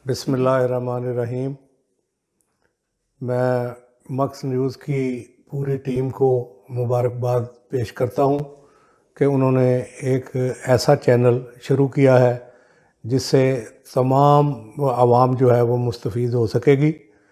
بسم اللہ الرحمن الرحیم۔ میں مکس نیوز کی پوری ٹیم کو مبارکباد پیش کرتا ہوں کہ انہوں نے ایک ایسا چینل شروع کیا ہے جس سے تمام عوام جو ہے وہ مستفید ہو سکے گی۔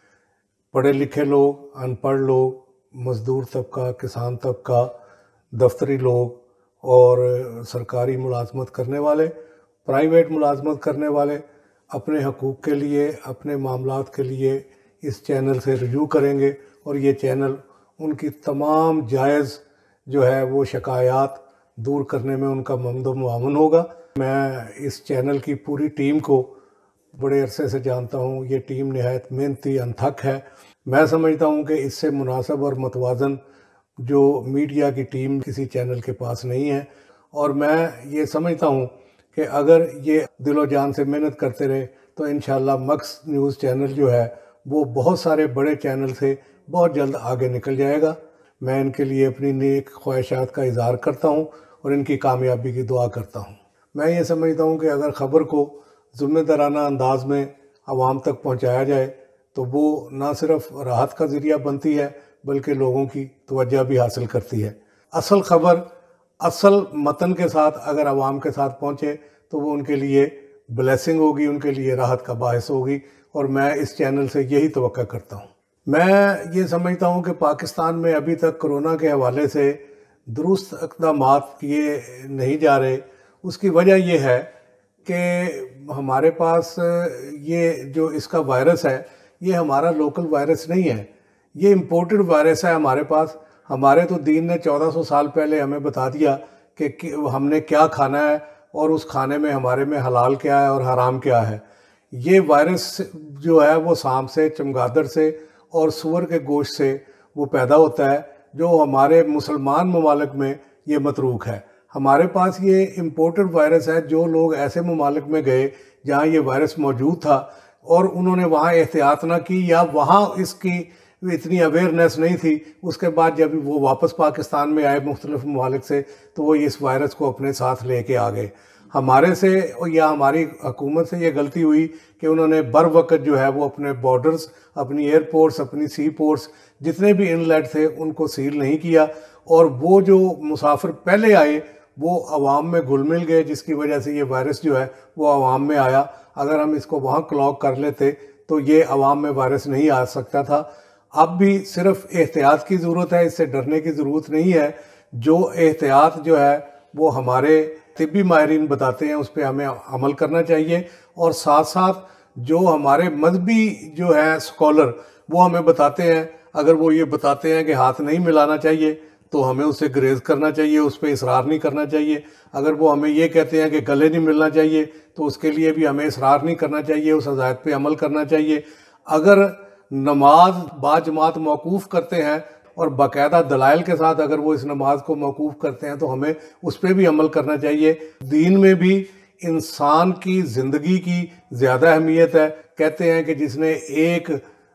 پڑھے لکھے لوگ، ان پڑھ لوگ، مزدور طبقہ، کسان طبقہ، دفتری لوگ اور سرکاری ملازمت کرنے والے، پرائیویٹ ملازمت کرنے والے اپنے حقوق کے لیے، اپنے معاملات کے لیے اس چینل سے رجوع کریں گے اور یہ چینل ان کی تمام جائز جو ہے وہ شکایات دور کرنے میں ان کا ممد و معاون ہوگا۔ میں اس چینل کی پوری ٹیم کو بڑے عرصے سے جانتا ہوں۔ یہ ٹیم نہایت محنتی انتھک ہے۔ میں سمجھتا ہوں کہ اس سے مناسب اور متوازن جو میڈیا کی ٹیم کسی چینل کے پاس نہیں ہے، اور میں یہ سمجھتا ہوں کہ اگر یہ دل و جان سے محنت کرتے رہے تو انشاءاللہ مکس نیوز چینل جو ہے وہ بہت سارے بڑے چینل سے بہت جلد آگے نکل جائے گا۔ میں ان کے لیے اپنی نیک خواہشات کا اظہار کرتا ہوں اور ان کی کامیابی کی دعا کرتا ہوں۔ میں یہ سمجھتا ہوں کہ اگر خبر کو ذمہ دارانہ انداز میں عوام تک پہنچایا جائے تو وہ نہ صرف راحت کا ذریعہ بنتی ہے بلکہ لوگوں کی توجہ بھی حاصل کرتی ہے۔ اصل خبر اصل متن کے ساتھ اگر عوام کے ساتھ پہنچے تو وہ ان کے لیے بلیسنگ ہوگی، ان کے لیے راحت کا باعث ہوگی، اور میں اس چینل سے یہی توقع کرتا ہوں۔ میں یہ سمجھتا ہوں کہ پاکستان میں ابھی تک کرونا کے حوالے سے درست اقدامات کیے نہیں جا رہے۔ اس کی وجہ یہ ہے کہ ہمارے پاس یہ جو اس کا وائرس ہے یہ ہمارا لوکل وائرس نہیں ہے، یہ امپورٹڈ وائرس ہے ہمارے پاس۔ ہمارے تو دین نے 1400 سال پہلے ہمیں بتا دیا کہ ہم نے کیا کھانا ہے اور اس کھانے میں ہمارے میں حلال کیا ہے اور حرام کیا ہے۔ یہ وائرس جو ہے وہ سانپ سے، چمگادڑ سے اور سور کے گوشت سے وہ پیدا ہوتا ہے، جو ہمارے مسلمان ممالک میں یہ متروک ہے۔ ہمارے پاس یہ امپورٹڈ وائرس ہے۔ جو لوگ ایسے ممالک میں گئے جہاں یہ وائرس موجود تھا اور انہوں نے وہاں احتیاط نہ کی یا وہاں اس کی اتنی اویئرنیس نہیں تھی، اس کے بعد جب وہ واپس پاکستان میں آئے مختلف ممالک سے تو وہ اس وائرس کو اپنے ساتھ لے کے آ گئے۔ ہمارے سے یا ہماری حکومت سے یہ غلطی ہوئی کہ انہوں نے بر وقت جو ہے وہ اپنے بارڈرز، اپنی ایئرپورٹس، اپنی سی پورٹس، جتنے بھی انلیٹ تھے ان کو سیل نہیں کیا، اور وہ جو مسافر پہلے آئے وہ عوام میں گھل مل گئے، جس کی وجہ سے یہ وائرس جو ہے وہ عوام میں آیا۔ اگر ہم اس کو وہاں کلاک کر لیتے تو یہ عوام میں وائرس نہیں آ سکتا تھا۔ اب بھی صرف احتیاط کی ضرورت ہے، اس سے ڈرنے کی ضرورت نہیں ہے۔ جو احتیاط جو ہے وہ ہمارے طبی ماہرین بتاتے ہیں اس پہ ہمیں عمل کرنا چاہیے، اور ساتھ ساتھ جو ہمارے مذہبی جو ہے اسکالر وہ ہمیں بتاتے ہیں، اگر وہ یہ بتاتے ہیں کہ ہاتھ نہیں ملانا چاہیے تو ہمیں اس سے گریز کرنا چاہیے، اس پہ اصرار نہیں کرنا چاہیے۔ اگر وہ ہمیں یہ کہتے ہیں کہ گلے نہیں ملنا چاہیے تو اس کے لیے بھی ہمیں اصرار نہیں کرنا چاہیے، اس ہدایت پہ عمل کرنا چاہیے۔ اگر نماز با جماعت موقوف کرتے ہیں اور باقاعدہ دلائل کے ساتھ اگر وہ اس نماز کو موقوف کرتے ہیں تو ہمیں اس پہ بھی عمل کرنا چاہیے۔ دین میں بھی انسان کی زندگی کی زیادہ اہمیت ہے۔ کہتے ہیں کہ جس نے ایک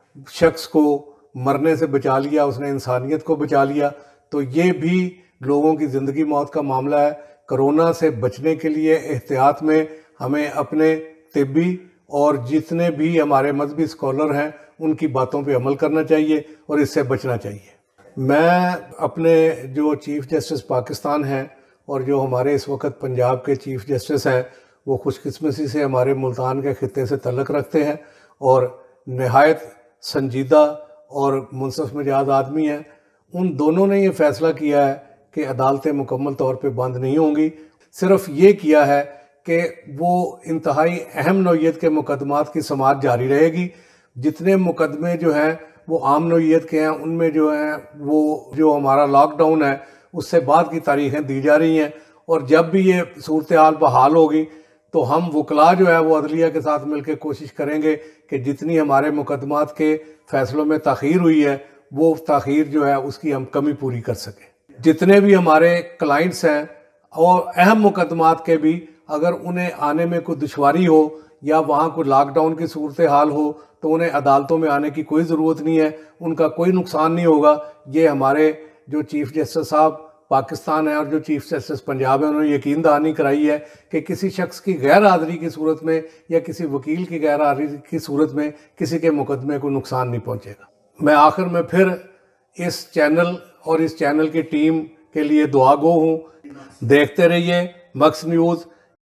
شخص کو مرنے سے بچا لیا اس نے انسانیت کو بچا لیا، تو یہ بھی لوگوں کی زندگی موت کا معاملہ ہے۔ کرونا سے بچنے کے لیے احتیاط میں ہمیں اپنے طبی اور جتنے بھی ہمارے مذہبی اسکالر ہیں ان کی باتوں پہ عمل کرنا چاہیے اور اس سے بچنا چاہیے۔ میں اپنے جو چیف جسٹس پاکستان ہیں اور جو ہمارے اس وقت پنجاب کے چیف جسٹس ہیں وہ خوش قسمتی سے ہمارے ملتان کے خطے سے تعلق رکھتے ہیں اور نہایت سنجیدہ اور منصف مزاج آدمی ہیں۔ ان دونوں نے یہ فیصلہ کیا ہے کہ عدالتیں مکمل طور پہ بند نہیں ہوں گی، صرف یہ کیا ہے کہ وہ انتہائی اہم نوعیت کے مقدمات کی سماعت جاری رہے گی۔ جتنے مقدمے جو ہیں وہ عام نوعیت کے ہیں، ان میں جو ہیں وہ جو ہمارا لاک ڈاؤن ہے اس سے بعد کی تاریخیں دی جا رہی ہیں، اور جب بھی یہ صورتحال بحال ہوگی تو ہم وکلاء جو ہے وہ عدلیہ کے ساتھ مل کے کوشش کریں گے کہ جتنی ہمارے مقدمات کے فیصلوں میں تاخیر ہوئی ہے وہ تاخیر جو ہے اس کی ہم کمی پوری کر سکیں۔ جتنے بھی ہمارے کلائنٹس ہیں اور اہم مقدمات کے بھی اگر انہیں آنے میں کوئی دشواری ہو یا وہاں کوئی لاک ڈاؤن کی صورتحال ہو تو انہیں عدالتوں میں آنے کی کوئی ضرورت نہیں ہے، ان کا کوئی نقصان نہیں ہوگا۔ یہ ہمارے جو چیف جسٹس صاحب پاکستان ہے اور جو چیف جسٹس پنجاب ہے انہوں نے یقین دہانی کرائی ہے کہ کسی شخص کی غیر حاضری کی صورت میں یا کسی وکیل کی غیر حاضری کی صورت میں کسی کے مقدمے کو نقصان نہیں پہنچے گا۔ میں آخر میں پھر اس چینل اور اس چینل کی ٹیم کے لیے دعا گو ہوں۔ دیکھتے رہیے مکس نیوز۔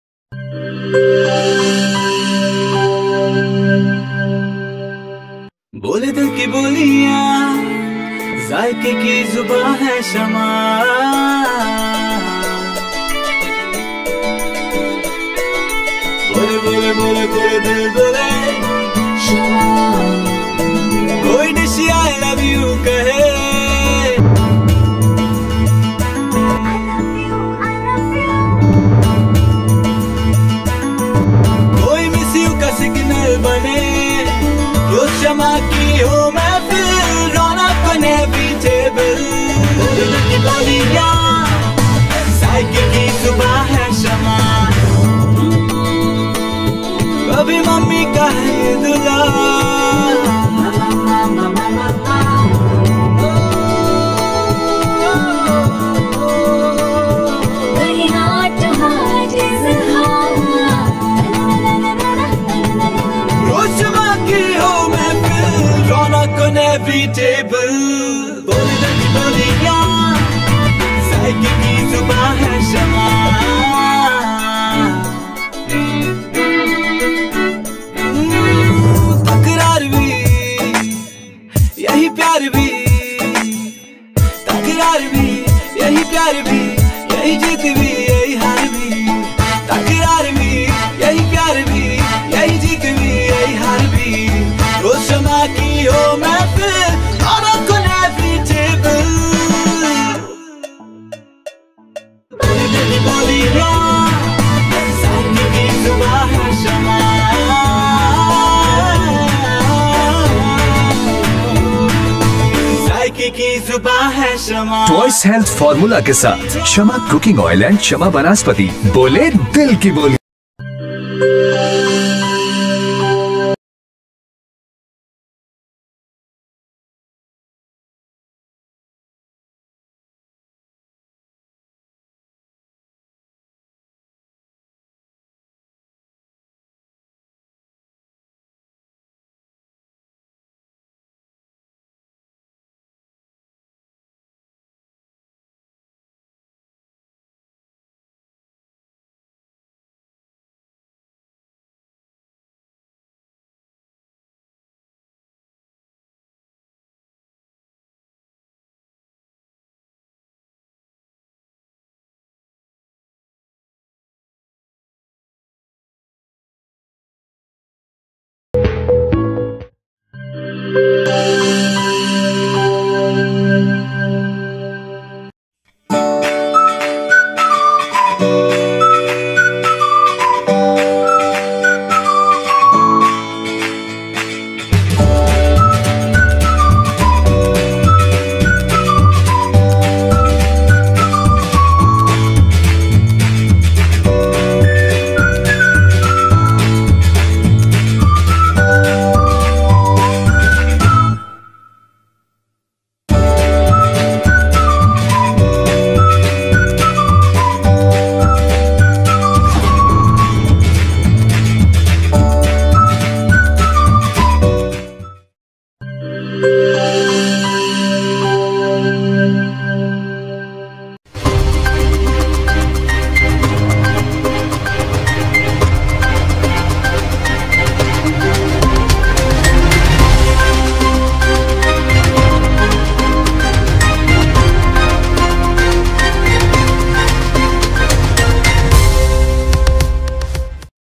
بولے دل کی بولیاں، ذائقے کی زبان ہے شمع، بولے بولے بولے بولے دل بولے شمع، کوئی ڈش آئی لو یو کہے، کوئی مس یو کا سگنل بنے، جو شمع کی ہو محفل، رونق بنے بیٹیبل، بولے دل کی بولیاں، ذائقے کی زبان ہے شمع، کبھی ممی کا ہے دلال، روز شمع کی ہو محفل، رونق بنے بیٹیبل، بولے دل کی بولیاں، ذائقے کی زبان ہے شمع، تکرار بھی یہی پیار بھی، تکرار بھی یہی پیار بھی، یہی جیت بھی یہی ہار بھی، تکرار بھی یہی پیار بھی، یہی جیت بھی یہی ہار بھی، روز شمع کی ہو محفل، رونق بنے بیٹیبل، بولے دل کی بولیاں، ذائقے کی زبان ہے شمع، ذائقے کی زبان ہے شمع، ٹوائس ہیلتھ فارمولا کے ساتھ شمع کوکنگ آئل اینڈ شمع بناسپتی، بولے دل کی بولی۔